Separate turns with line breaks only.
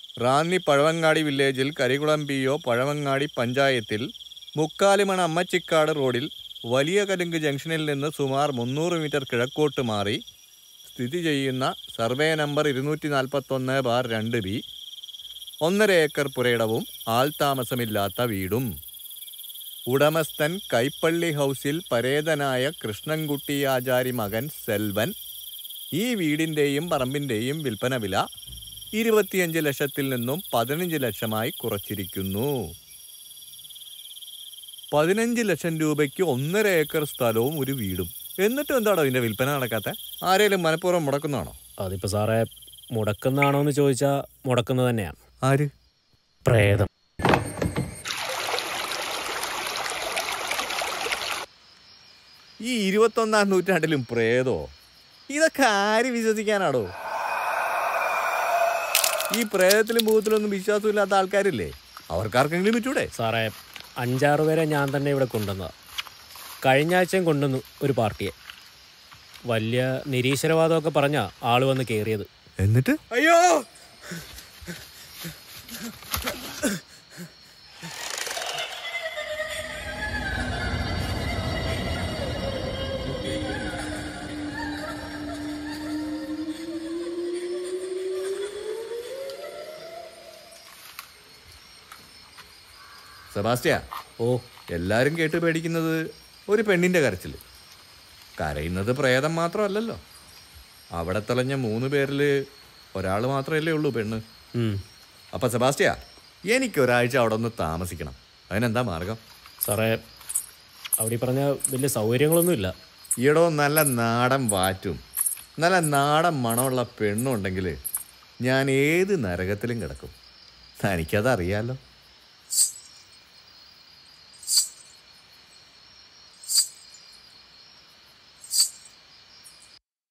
റാന്നി പഴവങ്ങാടി വില്ലേജിൽ കരികുളം പി.ഒ. പഴവങ്ങാടി പഞ്ചായത്തിൽ മുക്കാലിമൺ അമ്മച്ചിക്കാട് റോഡിൽ വലിയ കലുങ്ക് ജംഗ്ഷനിൽ നിന്ന് സുമാർ 300 മീറ്റർ കിഴക്കോട്ട് മാറി സ്ഥിതി ചെയ്യുന്ന സർവേ നമ്പർ 241/2 ബി 1.5 ഏക്കർ പുരയിടവും ആൾതാമസമില്ലാത്ത വീടും. ഉടമസ്ഥൻ കൈപ്പള്ളി ഹൗസിൽ പരേതനായ കൃഷ്ണൻകുട്ടി ആചാരി മകൻ സെൽവൻ. ഈ വീടിൻ്റെയും പറമ്പിൻ്റെയും വിൽപ്പന വില 25 ലക്ഷത്തിൽ നിന്നും 15 ലക്ഷമായി കുറച്ചിരിക്കുന്നു. 15 ലക്ഷം രൂപയ്ക്ക് 1.5 ഏക്കർ സ്ഥലവും ഒരു വീടും. എന്നിട്ടും എന്താണോ ഇതിൻ്റെ വിൽപ്പന നടക്കാത്ത? ആരെങ്കിലും മനഃപൂർവ്വം മുടക്കുന്നതാണോ?
അതിപ്പോൾ സാറേ, മുടക്കുന്നതാണോ എന്ന് ചോദിച്ചാൽ മുടക്കുന്നത് തന്നെയാണ്.
ആര്?
പ്രേതം.
ഈ 21-ാം നൂറ്റാണ്ടിലും പ്രേതോ? ഇതൊക്കെ ആര് വിശ്വസിക്കാനാണോ? ഈ പ്രേതത്തിലും ഭൂതത്തിലൊന്നും വിശ്വാസമില്ലാത്ത ആൾക്കാരില്ലേ, അവർക്കാർക്കെങ്കിലും പറ്റൂടെ?
സാറേ, 5-6 പേരെ ഞാൻ തന്നെ ഇവിടെ കൊണ്ടുവന്നതാണ്. കഴിഞ്ഞ ആഴ്ചയും കൊണ്ടുവന്നു ഒരു പാർട്ടിയെ. വലിയ നിരീശ്വരവാദമൊക്കെ പറഞ്ഞാ ആള് വന്ന് കയറിയത്.
എന്നിട്ട് അയ്യോ, സെബാസ്റ്റ്യ, എല്ലാവരും കേട്ട് പേടിക്കുന്നത് ഒരു പെണ്ണിൻ്റെ കരച്ചിൽ. കരയുന്നത് പ്രേതം മാത്രമല്ലല്ലോ. അവിടെ തെളിഞ്ഞ 3 പേരിൽ ഒരാൾ മാത്രമല്ലേ ഉള്ളൂ പെണ്ണ്. അപ്പം സെബാസ്റ്റ്യ, എനിക്കൊരാഴ്ച അവിടെ ഒന്ന് താമസിക്കണം. അതിനെന്താ മാർഗം?
സാറേ, അവിടെ പറഞ്ഞ വലിയ സൗകര്യങ്ങളൊന്നുമില്ല.
ഈടോ നല്ല നാടൻ വാറ്റും നല്ല നാടൻ മണമുള്ള പെണ്ണുണ്ടെങ്കിൽ ഞാൻ ഏത് നരകത്തിലും കിടക്കും. തനിക്കതറിയാലോ.